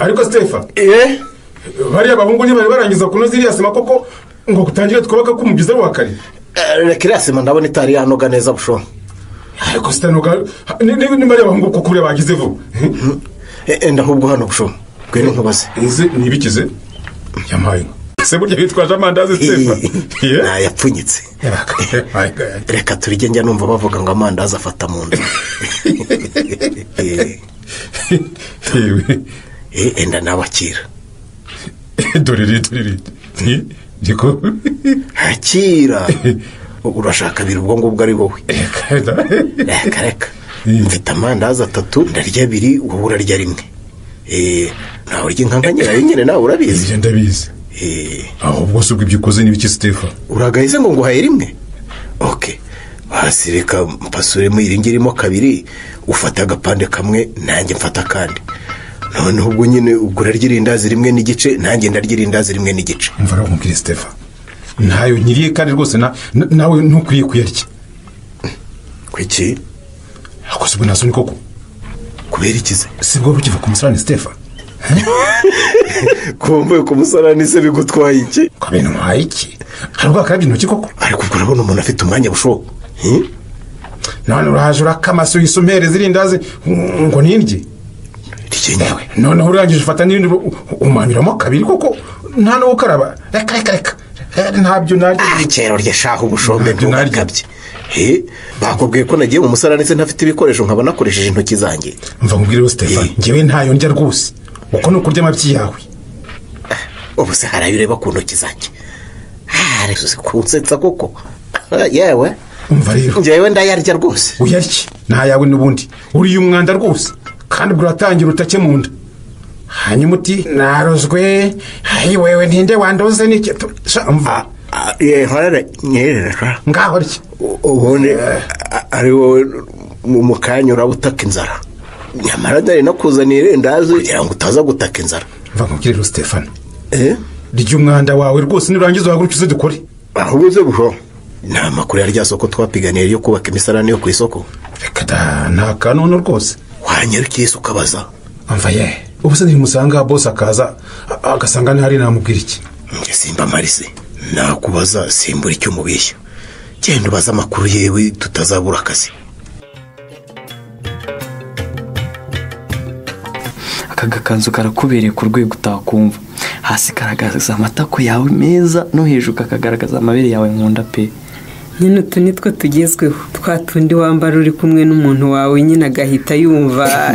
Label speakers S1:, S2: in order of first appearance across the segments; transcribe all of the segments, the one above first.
S1: ariko Stefa bariya bahungu ntibari barangiza kunoza iriya sima koko ngo kutangire twubaka ko umugize wa kare
S2: reka iriya sima ndabona itari yanoga neza busho
S1: ariko sitanoga ni bariya bahungu kuko uriya bagize vuba
S2: ndahubwo hano busho gwene nkubaze
S1: izi nibikize yamaye se burya bitwaje amandazi Stefa
S2: yapfunyitse reka turije njya numva bavuga ngo amandazi afata mu nda enda nabakira
S1: dore ndiko
S2: akira urashaka biri ubwo ngubwo ari wowe reka mfite amandazi 3 ndarya 2 wowe urarya 1 nawe urya nka nyirayo nyine nawe urabizi
S1: ibyo ndabizi aho bwose ubwo ibyukoze n'ibiki Stefa
S2: uragahize ngo nguhaye 1 okay basireka mpasuremo iringirimo 2 ufata agapande kamwe nanjye mfata kandi noneho ubwo nyine ugura ryirindazi 1 n'igice nanjye ndaryirindazi 1 n'igice
S1: umva rero nkubwire Stefa ntayo nyiriye kandi rwose nawe ntukwiye kuyarya
S2: kwiki
S1: akoze ubwo nasoni koko
S2: kubera ikize
S1: sibwo rukiva ku musarani Stefa
S2: kumbe ku musarani se bigutwaye iki
S1: kabene ntwaye iki harwa kandi intoki koko
S2: ariko ubwo urabona umuntu afite umwanya bushobo
S1: none uraje urakamaso yisumere zirindazi ngo nindye
S2: rikenyewe
S1: none urangije ufata n'ibindi umaniramo 2 koko nta no gukaraba reka ntabyo naryo
S2: cyero rye shaho ubushombe ndukabye bakubwiye ko nagiye mu musarani se ntafite ibikoresho nkaba nakoresheje intoki zanjye
S1: mva nkubwire Stefa ngewe ntayo ndya rwose uko no kurya amabyi yawe
S2: ubu se harayo ureba ku ntoki zanjye ariko kunsetsa koko yewe
S1: umva rero
S2: ngewe ndayarya rwose
S1: uyarye nta yawe n'ubundi uriye umwanda rwose kandi buratangira utake mu nda hanyuma uti narozwe hayi wewe ntinde wandoze n'iki mva
S2: harare nyerera
S1: ngaho rye
S2: ubundi ari wowe mu kanya urabutaka inzara nyamara ndari nakuzaniye irindazi kugira ngo utaza gutaka inzara
S1: mva nkubwire rero Stefano rya umwanda wawe rwose nirangiza wagurukize dukore
S2: ahubwo ze busho nta makuru ya rya soko twapiganiye yo kubaka imisarani yo ku isoko
S1: reka nta kanone rwose
S2: wanyarukiye ukabaza
S1: mva ubu se ntimusanga boss akaza agasanga ntari namubwira iki
S2: simba marise nakubaza simbura icyo mubishya genda ubaza amakuru yewe tutazabura akazi
S3: akagakanzu karakubereye ku rwego utakumva hasi karagaza amatako yawe meza no hejuru kakagaragaza amabere yawe nkunda pe
S4: nyine utu nitwo tugezweho twatundi wambara uri kumwe n'umuntu wawe nyine agahita yumva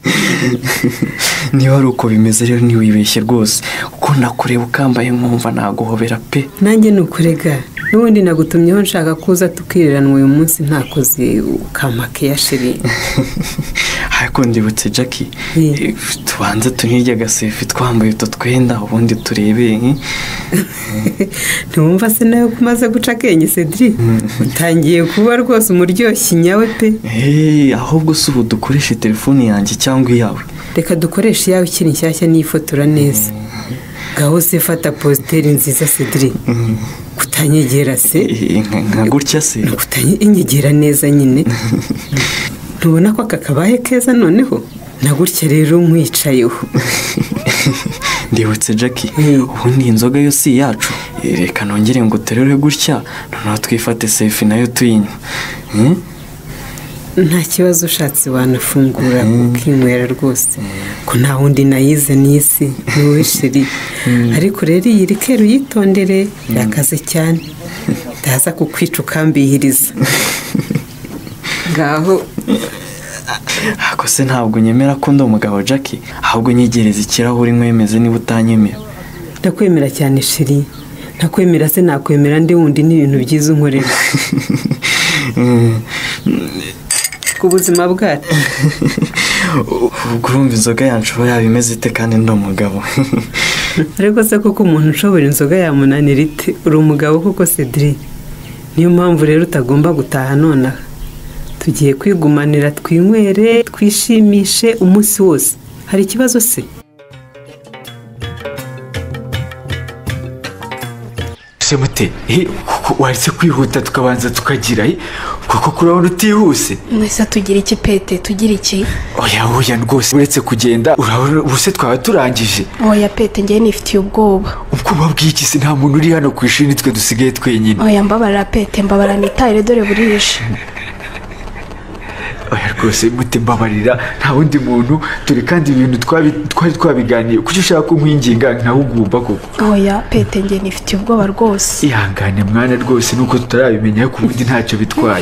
S3: niba ari uko bimeze rero ntiwibeshye rwose uko nakureba ukambaye nkumva naguhobera pe
S4: nanjye nukurega n'ubundi nagutumyeho nshaka kuza tukiriranwa uyu munsi ntakoze ukamake ya sheri
S3: ariko ndibutse Jackie tubanze tunirya gasefi twambaye uto twenda ubundi turebe
S4: ntumva se nayo kumaze guca akenge Cedric utangiye kuba rwose umuryoshyi nyawe pe
S3: ahubwo se ubu dukoreshe telefone yanjye cyangwa iyawe
S4: reka dukoreshe iyawe ikiri nshyashya n'ifotora neza ngaho se fata posteri nziza Cedric kutanyegera se
S3: nka gutya se
S4: kutanyegera neza nyine ntubona ko akabaye keza noneho na gutya rero nkwicayeho
S3: ndibutse Jackie ubundi inzoga yo si yacu reka nongere ngo terere gutya noneho twifate selfie nayo tuyinywa
S4: nta kibazo ushatse wanafungura ukinywera rwose ko nta wundi nayize n'isi niwe sheri ariko rero iyi rikeru yitondere yakaze cyane ndaza kukwica ukambihiriza ngaho
S3: ako se ntabwo nyemera ko ndi umugabo Jackie ahubwo nyegereza ikirahuri nkwemeze niba utanyemera
S4: ndakwemera cyane sheri ntakwemera se nakwemera ndi wundi n'ibintu byiza unkorera ku buzima bwacu
S3: ubwo urumva inzoga yancu yaba imeze ite kandi ndi umugabo
S4: ariko se kuko umuntu ushobora inzoga yamunanira ite uri umugabo kuko Cedric niyo mpamvu rero utagomba gutaha nonaha tugiye kwigumanira twinywere twishimishe umunsi wose hari ikibazo se
S3: se mute waretse kwihuta tukabanza tukagira kuko kurabona utihuse.
S5: mwese tugira iki pete tugira iki?
S3: Oya rwose uretse kugenda urabona ubuse twaba turangije.
S5: Oya pete njye nifitiye ubwoba.
S3: Ubwoba bw'iki se? Nta muntu uri hano ku ishuri, nitwe dusigaye twenyine.
S5: Oya mbabarira pete, mbabarira nitahire dore burije.
S3: Oya rwose mute mbabarira, nta wundi muntu turi kandi ibintu twari twabiganiye. Kuki ushaka kumwinginga nkahugumba koko?
S5: Oya pete njye nifitiye ubwoba rwose.
S3: Ihangane mwana rwose, nuko tutarabimenya ko ubundi ntacyo bitwaye.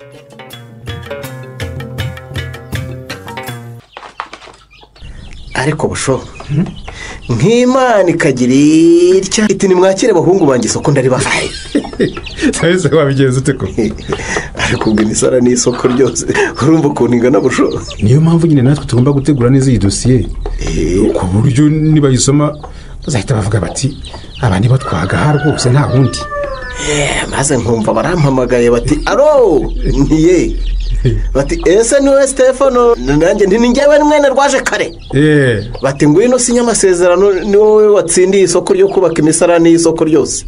S2: ariko busho nk'Imana ikagira itya iti nimwakire abahungu banjye isoko ndari bahaye.
S1: Cyese wabigenza ute ko?
S2: ariko ubwo imisara ni isoko ryose urumva ukuntu ingana busho.
S1: Niyo mpamvu nyine natwe tugomba gutegura neza iyi dosiye ku buryo nibayisoma bazahita bavuga bati aba nibo twagaha rwose nta wundi.
S2: maze nkumva barampamagaye bati aro ntiye bati ese niwe Stefano nanjye ni njyewe mwene rwaje kare. Bati ngwino sinya amasezerano ni wowe watsindiye isoko ryo kubaka imisarani y'isoko ryose.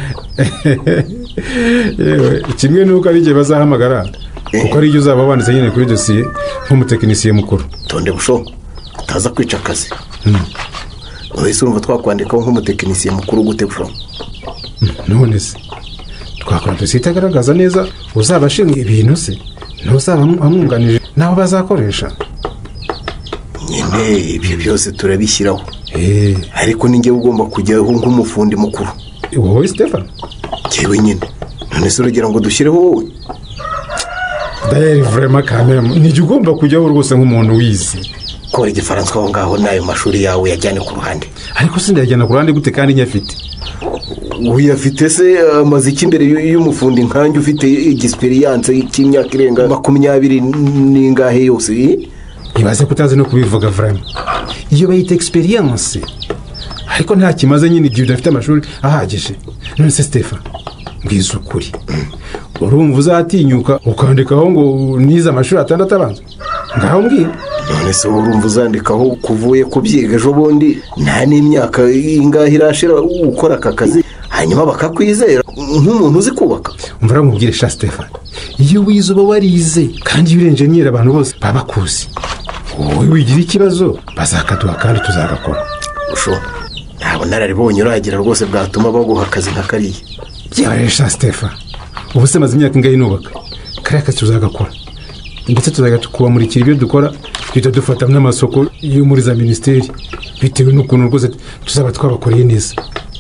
S1: Kimwe nuko ari igihe bazahamagara kuko ari igihe uzaba wanditse nyine kuri dosiye nk'umutekinisiye mukuru.
S2: Tonde busho utaza kwica akazi. Wese urumva twakwandikaho nk'umutekinisiye mukuru gute busho?
S1: None se twakora dosiye itagaragaza neza uzaba ashinzwe ibintu se ntuzaba amwunganije naho bazakoresha.
S2: Nyine ibyo byose turabishyiraho ariko ni njyewe ugomba kujyaho nk'umufundi mukuru.
S1: Wowe Stefano?
S2: Jewe nyine. None se urugero ngo dushyireho wowe?
S1: D'ailleurs vraiment quand même ni ugomba kujyaho rwose nk'umuntu wize.
S2: Kora igifaransa aho ngaho nayo mashuri yawe yajyane ku ruhande.
S1: Ariko sindajyana ku ruhande gute kandi nyafite?
S2: Uyafite se amaziki imbere y'umufundi nkanjye ufite experience y'imyaka irenga 20 n'ingahe yose?
S1: Ibaze kutazi no kubivuga vraiment. Iyo bayita experience ariko nta kimaze nyine igihe udafite amashuri ahagije. None se Stefano mbwiza ukuri urumva uzatinyuka ukandikaho ngo nize amashuri atandatu abanza? Ngaho mbwira.
S2: None se urumva uzandikaho kuvuye kubyiga ejo bundi nta n'imyaka ingahe irashira ukora aka kazi hanyuma bakakwizera nk'umuntu uzi kubaka?
S1: Umva ramubwire sha Stefano, iyo wize uba warize kandi urenje nyira abantu bose babakuzi. Wowe wigira ikibazo bazakaduha kandi tuzagakora.
S2: Usho ntabwo nararibonye uragira rwose bwatuma baguha akazi nka kariya.
S1: Yewe sha Stefano, ubu se maze imyaka ingahe nubaka kariya kazi tuzagakora ndetse tuzagatukubamurikira ibyo dukora dufata n'amasoko yo muri za ministeri bitewe n'ukuntu rwose tuzaba twabakoreye neza.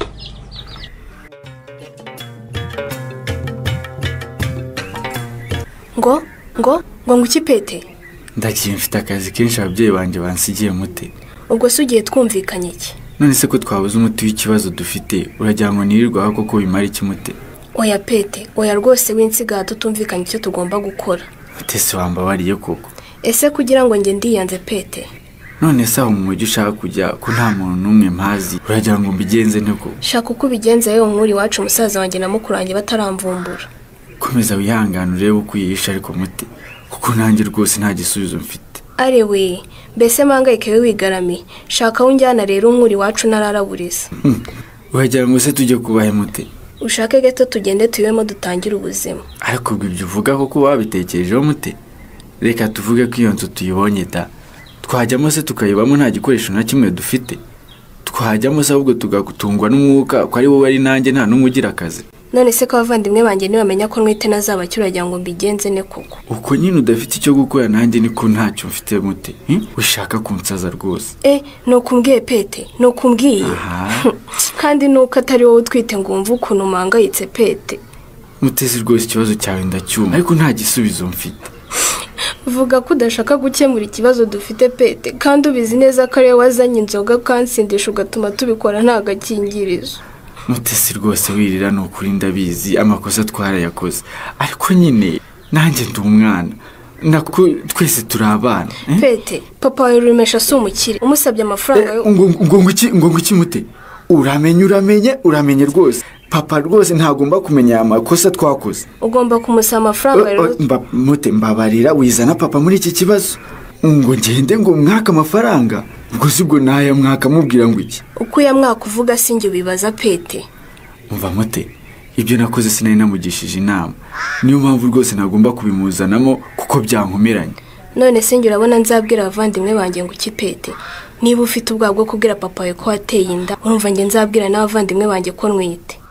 S5: ngo ngukipete
S3: Ndagiye mfite akazi kenshi ababyeyi banjye bansigiye mute.
S5: ubwo se ugiye twumvikanye iki?
S3: None se ko twabuze umuti w'ikibazo dufite uragira ngo nirirwa koko bimara iki mute?
S5: Oya pete, oya rwose winsiga tutumvikanye icyo tugomba gukora.
S3: Utese wambabariye koko.
S5: Ese kugira ngo nge ndiyanze pete?
S3: None se aho mu mujyi ushaka kujya ko nta muntu n'umwe mpazi uragira ngo mbigenze nteko?
S5: Shaka uko ubigenza yewe nkuri wacu umusaza wanjye na mukuru wanjye bataramvumbura.
S3: Komeza wihangane urebe uko uyisha ariko mute kuko nanjye rwose nta gisubizo mfite.
S5: Arewe mbese mangayike we wigarami shaka unjyana rero nkuri wacu nararaburiza.
S3: Uragira ngo se tujye kubahe mute?
S5: Ushake gato tugende tuyemo dutangire ubuzima.
S3: Ariko ibyo uvuga koko wabitekerejeho mute? Reka tuvuge ko iyo nzu tuyibonye da twajyamo se tukayibamo nta gikoresho na kimwe dufite. Twajyamo se ahubwo tugakutungwa n'umwuka ko ari wowe ari nanjye nta n'umugira akazi.
S5: None se ko abavandimwe banjye ntibamenya ko nwite nazabacyuragira ngo mbigenze ne koko?
S3: Uko nyine udafite icyo gukora nanjye niko ntacyo mfite mute. Ushaka kunsaza rwose?
S5: Nukumbwiye pete, nukumbwiye. Kandi nuko atari wowe utwite ngo umve ukuntu mangayitse pete.
S3: Mutezi rwose ikibazo cyawe ndacyuma ariko nta gisubizo mfite.
S5: Vuga ko udashaka gukemura ikibazo dufite pete kandi ubizi neza ko ariwe wazanye inzoga kansindisha ugatuma tubikora nta gakingirizo.
S3: Mutesi rwose wirira n'ukuri ndabizi amakosa twarayakoze ariko nyine nanjye ndi umwana nako twese turi abana.
S5: Pete papa wawe rumesha si umukire umusabye amafaranga yo
S3: ngo iki mute? Uramenye rwose papa rwose ntagomba kumenya amakosa twakoze.
S5: Ugomba kumusaba amafaranga rero.
S3: Mute mbabarira wizana papa muri iki kibazo ngo ngende ngo mwaka amafaranga ubwo sibwo nayo mwaka mubwira ngo iki?
S5: Uko ya mwaka uvuga sinjye bibaza pete.
S3: Umva mute ibyo nakoze sinari namugishije inama, niyo mpamvu rwose nagomba kubimuzanamo kuko byankomeranye.
S5: None se njye urabona nzabwira abavandimwe banjye ngo ukipete? Niba ufite ubwoba bwo kubwira papa we ko wateye inda, urumva njye nzabwira n'abavandimwe banjye ko nwite?